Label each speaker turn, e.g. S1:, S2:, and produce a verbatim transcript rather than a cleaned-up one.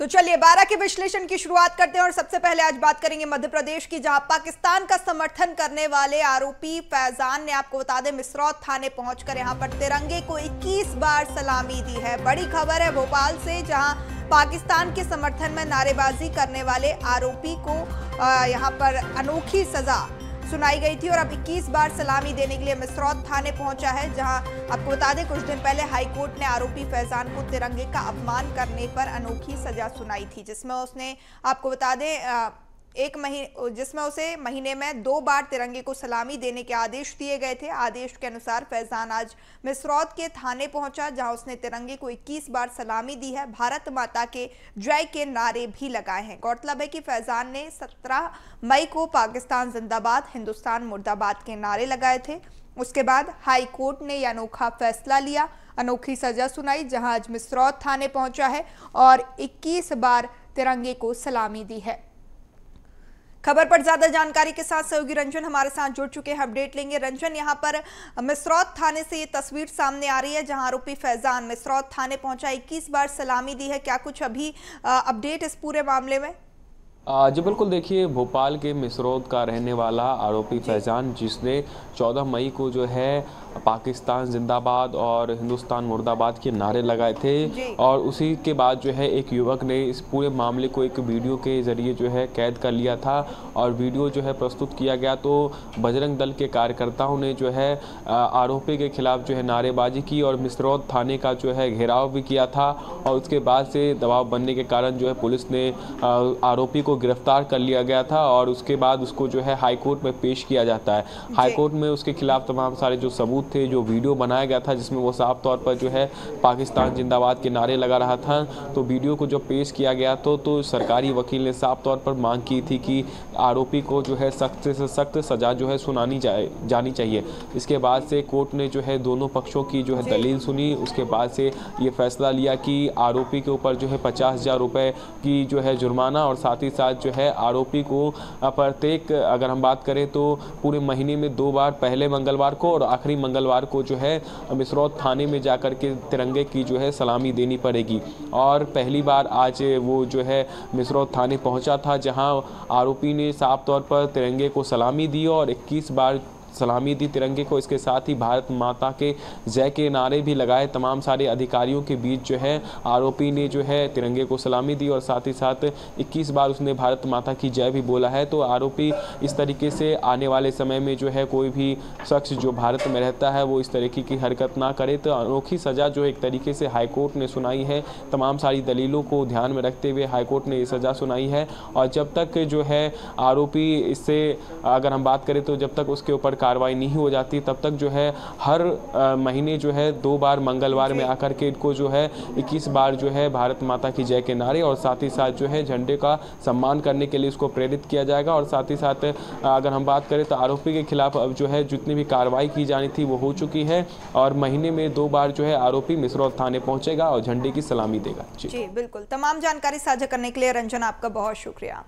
S1: तो चलिए बारह के विश्लेषण की शुरुआत करते हैं और सबसे पहले आज बात करेंगे मध्य प्रदेश की, जहां पाकिस्तान का समर्थन करने वाले आरोपी फैजान ने, आपको बता दें, मिसरौत थाने पहुंचकर यहां पर तिरंगे को इक्कीस बार सलामी दी है। बड़ी खबर है भोपाल से, जहां पाकिस्तान के समर्थन में नारेबाजी करने वाले आरोपी को यहां पर अनोखी सजा सुनाई गई थी और अब इक्कीस बार सलामी देने के लिए मिसरौत थाने पहुंचा है। जहां आपको बता दें, कुछ दिन पहले हाईकोर्ट ने आरोपी फैजान को तिरंगे का अपमान करने पर अनोखी सजा सुनाई थी, जिसमें उसने, आपको बता दें, एक महीने जिसमें उसे महीने में दो बार तिरंगे को सलामी देने के आदेश दिए गए थे। आदेश के अनुसार फैजान आज मिसरौत के थाने पहुंचा, जहां उसने तिरंगे को इक्कीस बार सलामी दी है। भारत माता के जय के नारे भी लगाए हैं। गौरतलब है कि फैजान ने सत्रह मई को पाकिस्तान जिंदाबाद, हिंदुस्तान मुर्दाबाद के नारे लगाए थे। उसके बाद हाई कोर्ट ने यह अनोखा फैसला लिया, अनोखी सजा सुनाई, जहां आज मिसरौत थाने पहुंचा है और इक्कीस बार तिरंगे को सलामी दी है। खबर पर ज्यादा जानकारी के साथ सहयोगी रंजन हमारे साथ जुड़ चुके हैं, अपडेट लेंगे। रंजन, यहां पर मिसरौत थाने से ये तस्वीर सामने आ रही है, जहां आरोपी फैजान मिसरौत थाने पहुंचा, इक्कीस बार सलामी दी है। क्या कुछ अभी अपडेट इस पूरे मामले में?
S2: जी बिल्कुल, देखिए, भोपाल के मिसरौत का रहने वाला आरोपी फैजान, जिसने चौदह मई को जो है पाकिस्तान जिंदाबाद और हिंदुस्तान मुर्दाबाद के नारे लगाए थे, और उसी के बाद जो है एक युवक ने इस पूरे मामले को एक वीडियो के ज़रिए जो है कैद कर लिया था और वीडियो जो है प्रस्तुत किया गया। तो बजरंग दल के कार्यकर्ताओं ने जो है आरोपी के खिलाफ जो है नारेबाजी की और मिसरौत थाने का जो है घेराव भी किया था, और उसके बाद से दबाव बनने के कारण जो है पुलिस ने आरोपी को गिरफ्तार कर लिया गया था और उसके बाद उसको जो है हाई कोर्ट में पेश किया जाता है। हाई कोर्ट में उसके खिलाफ तमाम सारे जो सबूत थे, जो वीडियो बनाया गया था जिसमें वो साफ तौर पर जो है पाकिस्तान जिंदाबाद के नारे लगा रहा था, तो वीडियो को जो पेश किया गया तो तो सरकारी वकील ने साफ तौर पर मांग की थी कि आरोपी को जो है सख्त से सख्त सजा जो है सुनानी जाए जानी चाहिए। इसके बाद से कोर्ट ने जो है दोनों पक्षों की जो है दलील सुनी। उसके बाद से ये फैसला लिया कि आरोपी के ऊपर जो है पचास हजार रुपये की जो है जुर्माना, और साथ ही साथ जो है आरोपी को प्रत्येक, अगर हम बात करें तो पूरे महीने में दो बार, पहले मंगलवार को और आखिरी मंगलवार को जो है मिसरौत थाने में जाकर के तिरंगे की जो है सलामी देनी पड़ेगी। और पहली बार आज वो जो है मिसरौत थाने पहुंचा था, जहां आरोपी ने साफ तौर पर तिरंगे को सलामी दी और इक्कीस बार सलामी दी तिरंगे को। इसके साथ ही भारत माता के जय के नारे भी लगाए। तमाम सारे अधिकारियों के बीच जो है आरोपी ने जो है तिरंगे को सलामी दी और साथ ही साथ इक्कीस बार उसने भारत माता की जय भी बोला है। तो आरोपी इस तरीके से आने वाले समय में जो है कोई भी शख्स जो भारत में रहता है वो इस तरीके की हरकत ना करे। तो अनोखी सज़ा जो एक तरीके से हाईकोर्ट ने सुनाई है, तमाम सारी दलीलों को ध्यान में रखते हुए हाईकोर्ट ने ये सज़ा सुनाई है। और जब तक जो है आरोपी, इससे अगर हम बात करें तो जब तक उसके ऊपर कार्रवाई नहीं हो जाती तब तक जो है हर आ, महीने जो है दो बार मंगलवार में आकर के इनको जो है इक्कीस बार जो है भारत माता की जय के नारे और साथ ही साथ जो है झंडे का सम्मान करने के लिए इसको प्रेरित किया जाएगा। और साथ ही साथ अगर हम बात करें तो आरोपी के खिलाफ अब जो है जितनी भी कार्रवाई की जानी थी वो हो चुकी है, और महीने में दो बार जो है आरोपी मिसरौत थाने पहुंचेगा और झंडे की सलामी देगा।
S1: जी, जी बिल्कुल, तमाम जानकारी साझा करने के लिए रंजन आपका बहुत शुक्रिया।